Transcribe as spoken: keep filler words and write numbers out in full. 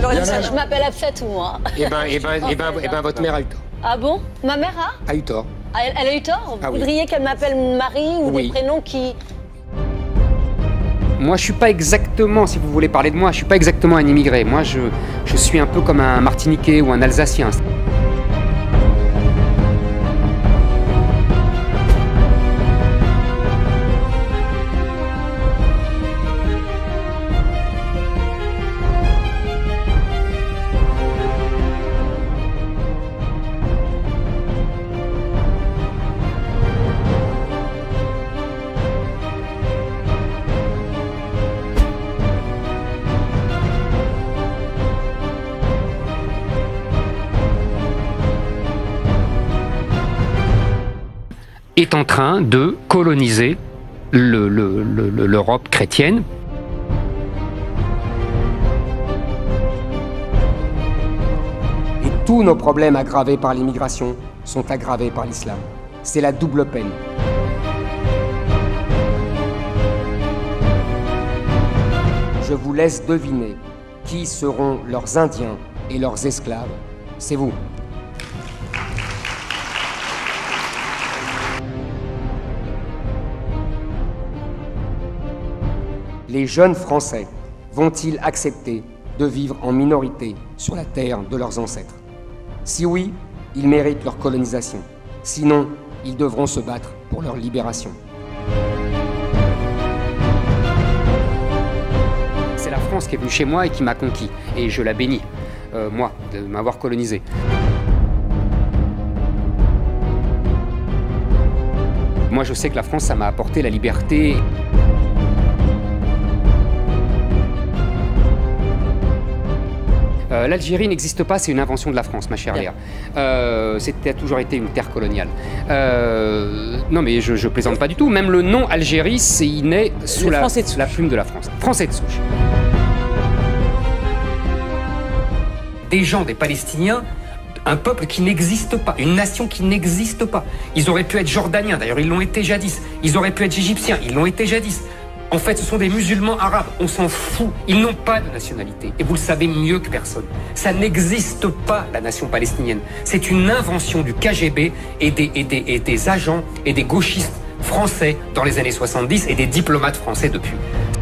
J'aurais dit ça. Je m'appelle Hafsat, moi. Eh ben, eh ben, eh ben, eh ben, votre mère a eu tort. Ah bon? Ma mère a? A eu tort. Ah, elle, elle a eu tort? Ah Vous oui. voudriez qu'elle m'appelle Marie ou Oui. des prénoms qui... Moi, je suis pas exactement, si vous voulez parler de moi, je suis pas exactement un immigré. Moi, je, je suis un peu comme un Martiniquais ou un Alsacien. Est en train de coloniser le- le- le- l'Europe chrétienne. Et tous nos problèmes aggravés par l'immigration sont aggravés par l'islam. C'est la double peine. Je vous laisse deviner qui seront leurs Indiens et leurs esclaves. C'est vous. Les jeunes Français vont-ils accepter de vivre en minorité sur la terre de leurs ancêtres? Si oui, ils méritent leur colonisation. Sinon, ils devront se battre pour leur libération. C'est la France qui est venue chez moi et qui m'a conquis. Et je la bénis, euh, moi, de m'avoir colonisé. Moi, je sais que la France, ça m'a apporté la liberté. Euh, L'Algérie n'existe pas, c'est une invention de la France, ma chère Léa. Euh, C'était a toujours été une terre coloniale. Euh, non, mais je, je plaisante pas du tout. Même le nom Algérie, c'est il naît sous la, la plume de la France. Français de souche. Des gens, des Palestiniens, un peuple qui n'existe pas, une nation qui n'existe pas. Ils auraient pu être jordaniens, d'ailleurs ils l'ont été jadis. Ils auraient pu être égyptiens, ils l'ont été jadis. En fait, ce sont des musulmans arabes, on s'en fout. Ils n'ont pas de nationalité, et vous le savez mieux que personne. Ça n'existe pas, la nation palestinienne. C'est une invention du K G B et des, et, des, et des agents et des gauchistes français dans les années soixante-dix et des diplomates français depuis.